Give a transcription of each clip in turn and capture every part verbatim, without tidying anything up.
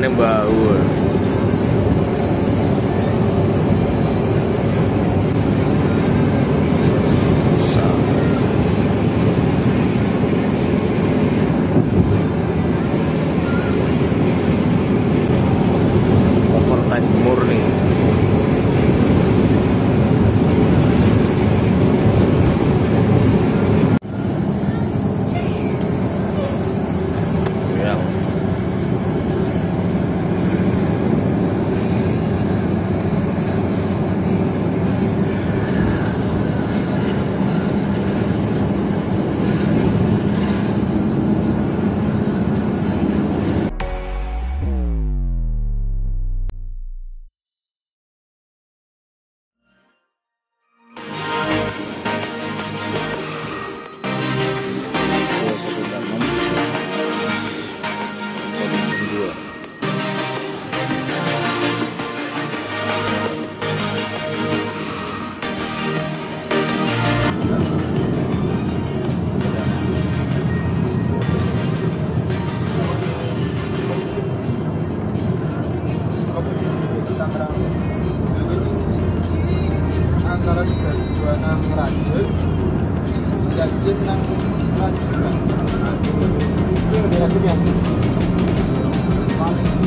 yang bau. Overtime murni. Antara tiga dua enam Rajut Jasin enam Rajut itu ada Rajut ya paling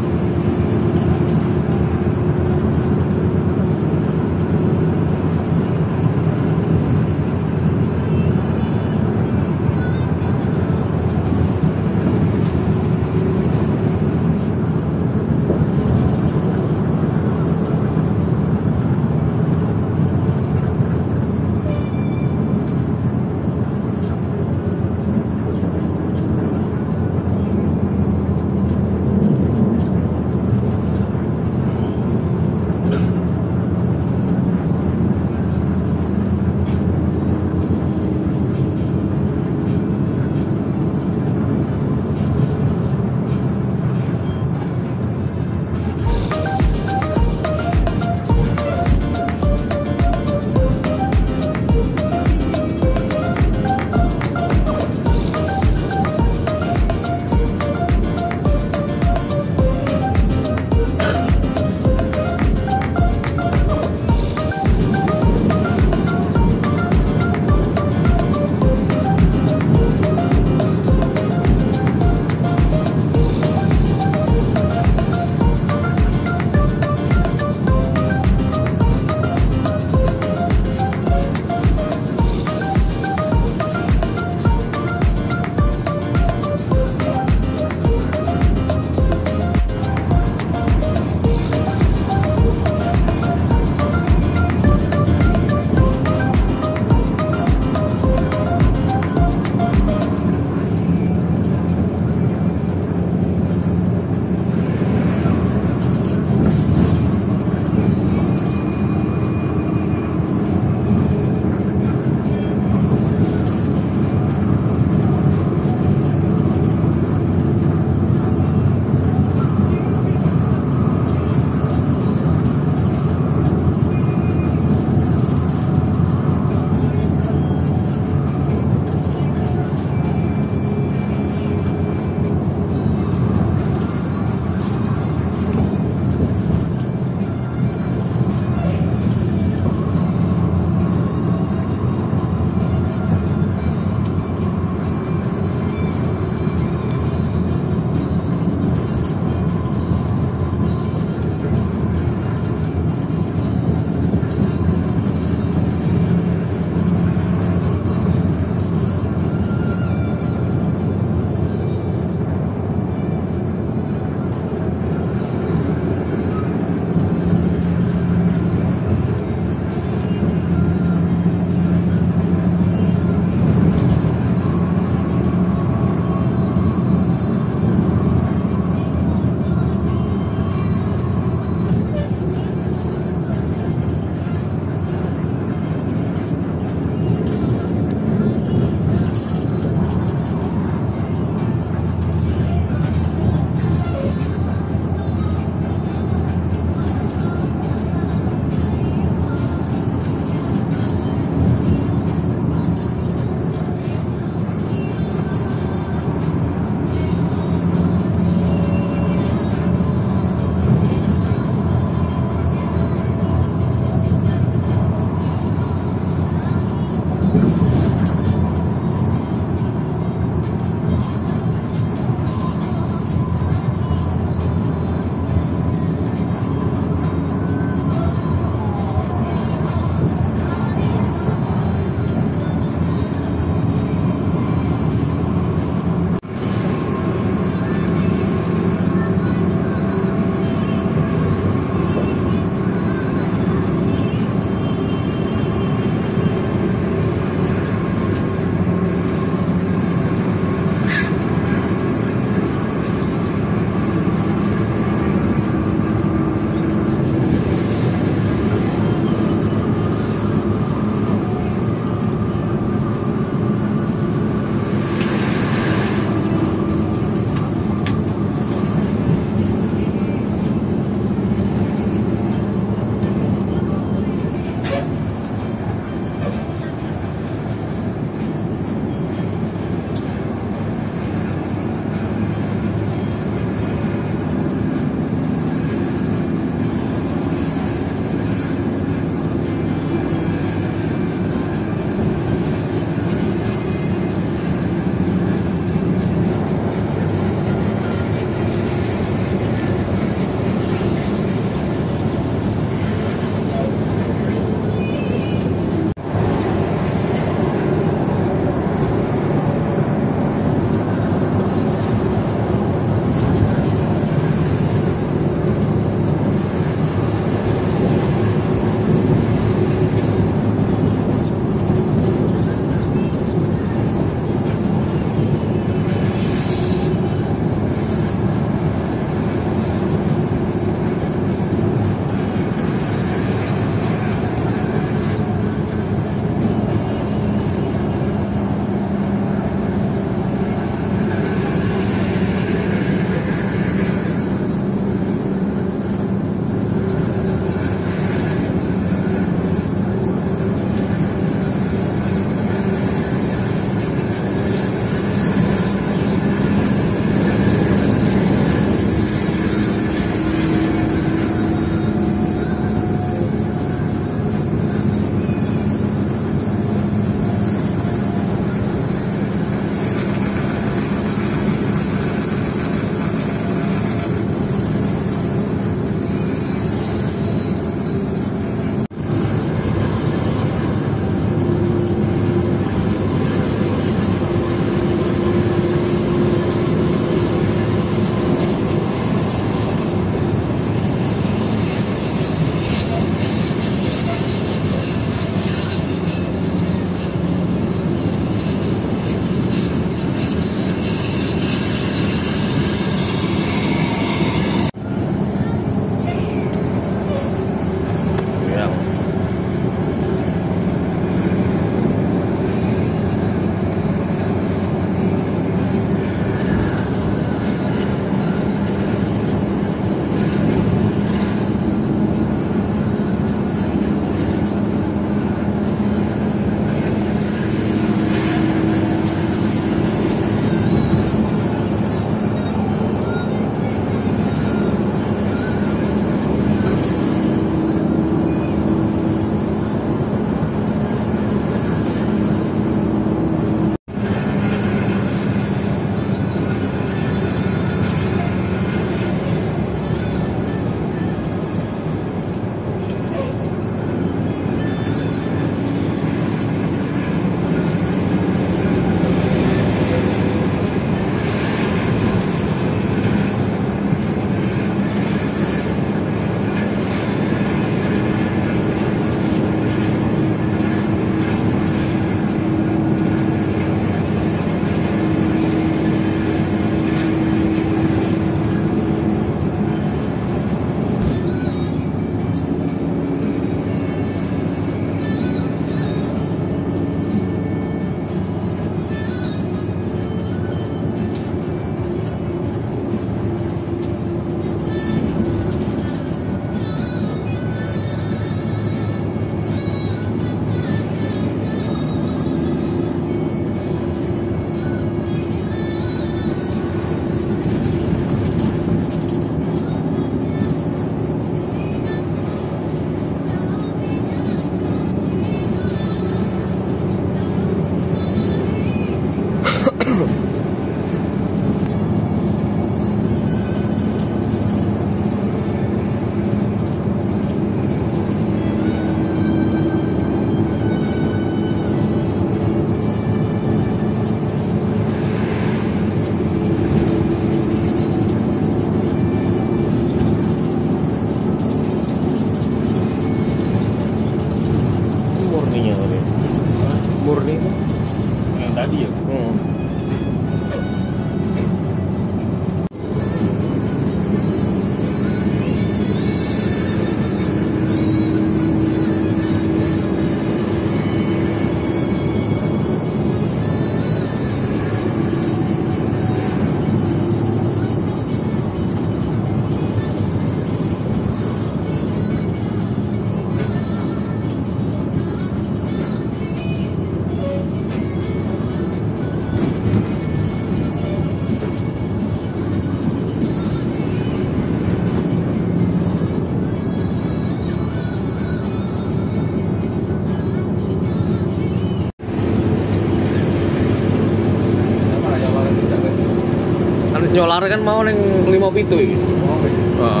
nyolar kan mau neng lima pitu iki. Oh, Heeh.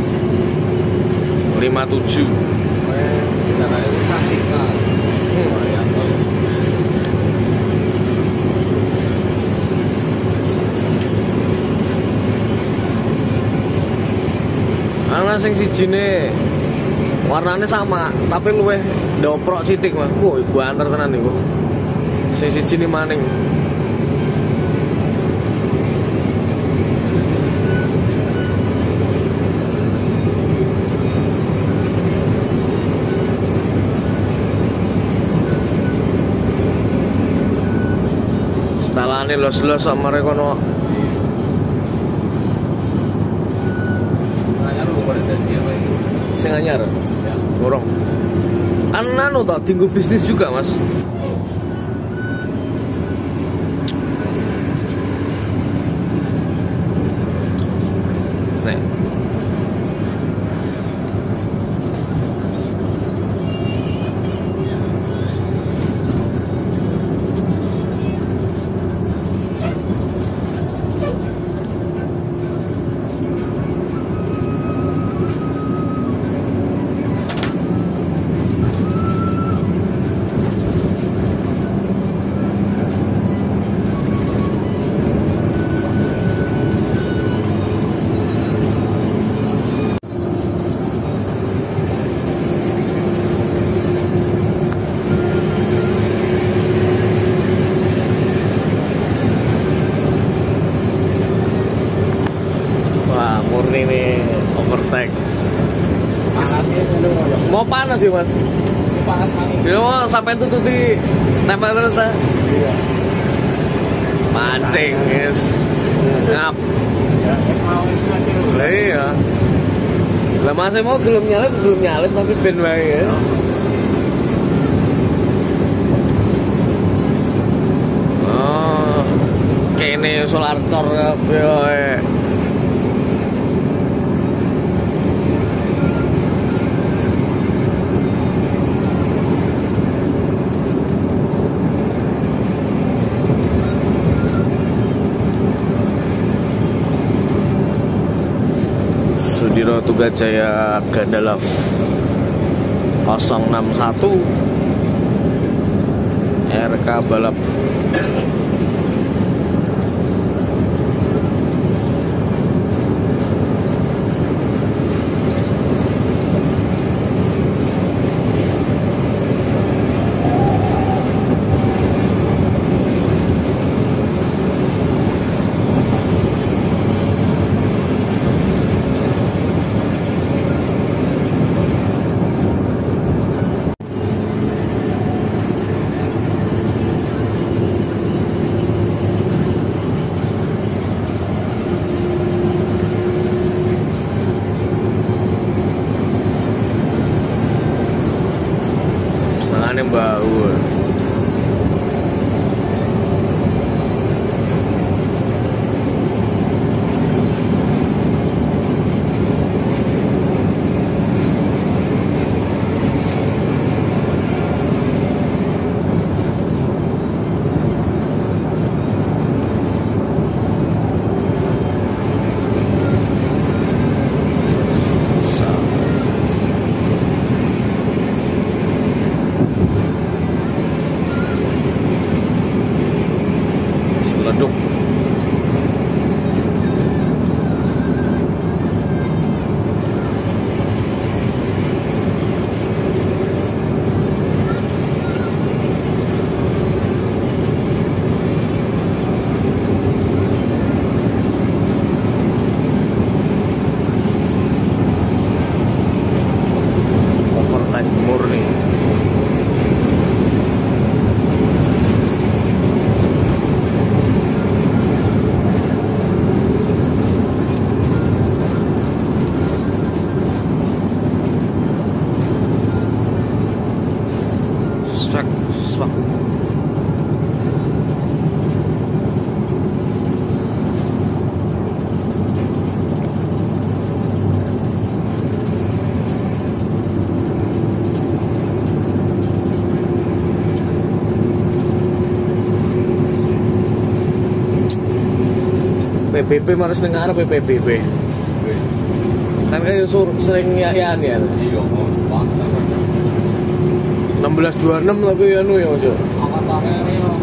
lima tujuh. cara itu sakit kan. Oh, ya toh. Ana sing sijine warnane sama, tapi luwih ndoprok sithik, Mas. Wah, iku anter tenan niku. Sing sijine maning. Setalane los-los sak mare kono. Nanya lu pada jadi apa itu? Sing anyar. Ya. Borong. Anu toh tinggu bisnis juga, Mas. Nek. Wah, murni nih overtake. Panasnya dulu ya. Mau panas sih, Mas. Ini panas banget. Dia mau sampai tutup di tempel terus ta. Iya. Mancing, guys. Ngap. Ya, mau semakin Lah iya. Lah masih mau gelem nyalip, belum nyalip tapi ben wae ya. Oh. Kene solar cor kabeh wae. Sudiro Tugajaya Gandalaf nol enam satu R K balap. Senengane bau. Seleduk. Overtake murni. Swak, swak. B P harus ning arep P B B. Kan kayak sur sering ya-yan ya. Iya, enam belas dua puluh enam tapi anu ya, Mas. angkatane yo.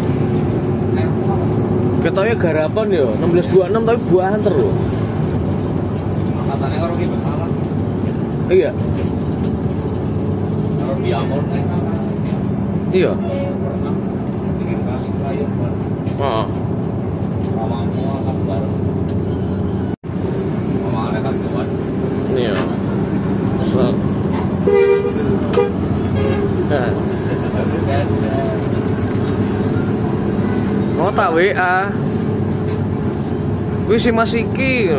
Ketoke garapan ya, enam belas dua puluh enam tapi buanter loh. Angkatane karo ki bekalan. Iya. Karo diamor nek. Iya. Pernah bikin kali layar bareng. Heeh. Mamamu angkat bareng. Mama angkat kuat. Iya. Selamat. Nah. Mau tak W A. Wis si Mas iki.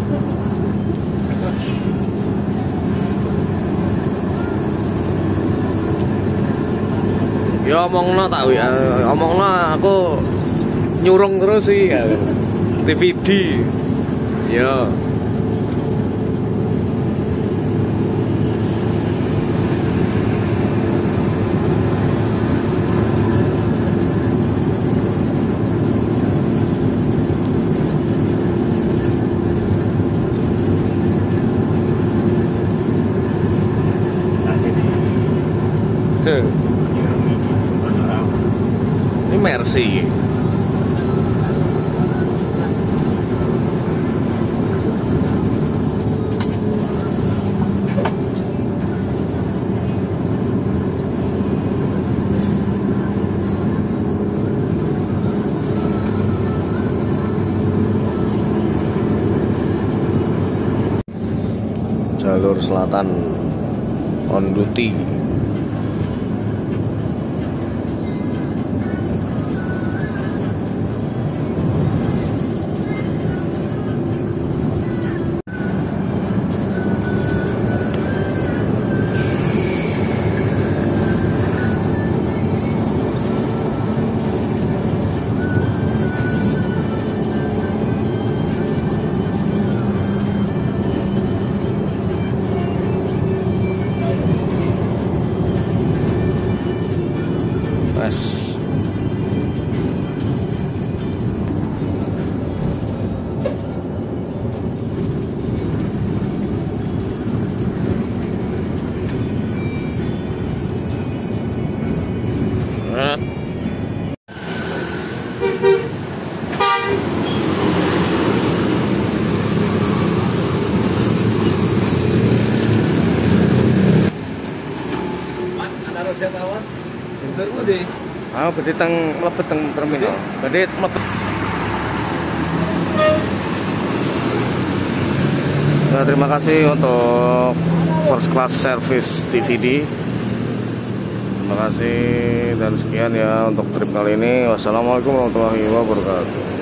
Ya omongno tak W A. Omongno aku nyurung terus sih ya. D V D. Ya. Ini Mercy. Jalur selatan on duty. Mas. Nah. Ada rojak awan. Bentar udah. Ah, berarti teng mlebet teng terminal. Berarti mlebet. Nah, terima kasih untuk First Class Service D V D. Terima kasih dan sekian ya untuk trip kali ini. Wassalamualaikum warahmatullahi wabarakatuh.